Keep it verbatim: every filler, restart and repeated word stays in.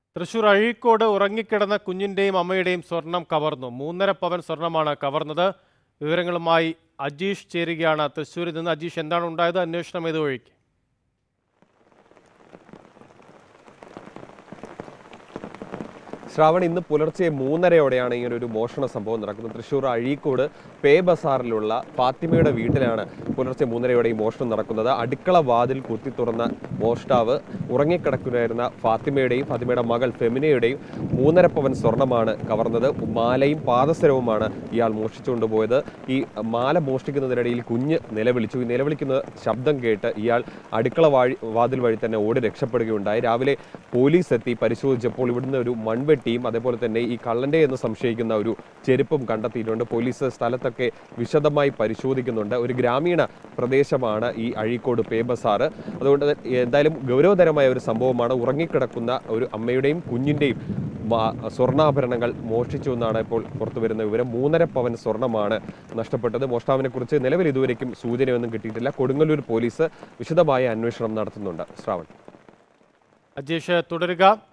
തൃശൂർ അഴീക്കോട് ഉറങ്ങിക്കിടന്ന കുഞ്ഞിന്റെയും അമ്മയുടെയും സ്വർണം കവർന്നു. മൂന്നര പവൻ സ്വർണമാണ് കവർന്നത്. വിവരങ്ങളുമായി അജീഷ് ചേരുകയാണ് തൃശ്ശൂരിൽ നിന്ന്. അജീഷ്, എന്താണ് ഉണ്ടായത്? അന്വേഷണം ഏത് വഴിക്ക്? ശ്രാവൺ, ഇന്ന് പുലർച്ചെ മൂന്നരയോടെയാണ് ഇങ്ങനെ ഒരു മോഷണ സംഭവം നടക്കുന്നത്. തൃശ്ശൂർ അഴീക്കോട് പേ ബസാറിലുള്ള ഫാത്തിമയുടെ വീട്ടിലാണ് പുലർച്ചെ മൂന്നരയോടെ ഈ മോഷണം നടക്കുന്നത്. അടുക്കള വാതിൽ കുത്തി തുറന്ന മോഷ്ടാവ് ഉറങ്ങിക്കിടക്കുകയായിരുന്ന ഫാത്തിമയുടെയും ഫാത്തിമയുടെ മകൾ ഫെമിനയുടെയും മൂന്നര പവൻ സ്വർണമാണ് കവർന്നത്. മാലയും പാദസരവുമാണ് ഇയാൾ മോഷ്ടിച്ചുകൊണ്ടുപോയത്. ഈ മാല മോഷ്ടിക്കുന്നതിനിടയിൽ കുഞ്ഞ് നിലവിളിച്ചു. ഈ നിലവിളിക്കുന്ന ശബ്ദം കേട്ട് ഇയാൾ അടുക്കള വാഴി വാതിൽ വഴി തന്നെ ഓടി രക്ഷപ്പെടുകയുണ്ടായി. രാവിലെ പോലീസ് എത്തി പരിശോധിച്ചപ്പോൾ ഇവിടുന്ന് ഒരു മൺവെട്ടിയും അതേപോലെ തന്നെ ഈ കള്ളന്റെ എന്ന് സംശയിക്കുന്ന ഒരു ചെരുപ്പും കണ്ടെത്തിയിട്ടുണ്ട്. പോലീസ് സ്ഥലത്തൊക്കെ വിശദമായി പരിശോധിക്കുന്നുണ്ട്. ഒരു ഗ്രാമീണ പ്രദേശമാണ് ഈ അഴീക്കോട് പേ ബസാർ. അതുകൊണ്ട് എന്തായാലും ഗൗരവതരമായ ഒരു സംഭവമാണ്. ഉറങ്ങിക്കിടക്കുന്ന ഒരു അമ്മയുടെയും കുഞ്ഞിൻ്റെയും സ്വർണ്ണാഭരണങ്ങൾ മോഷ്ടിച്ചു എന്നാണ് ഇപ്പോൾ പുറത്തുവരുന്ന വിവരം. മൂന്നര പവൻ സ്വർണ്ണമാണ് നഷ്ടപ്പെട്ടത്. മോഷ്ടാവിനെ കുറിച്ച് നിലവിൽ ഇതുവരേക്കും സൂചനയൊന്നും കിട്ടിയിട്ടില്ല. കൊടുങ്ങല്ലൂർ പോലീസ് വിശദമായ അന്വേഷണം നടത്തുന്നുണ്ട്. ശ്രാവൺ. അജീഷ്, തുടരുക.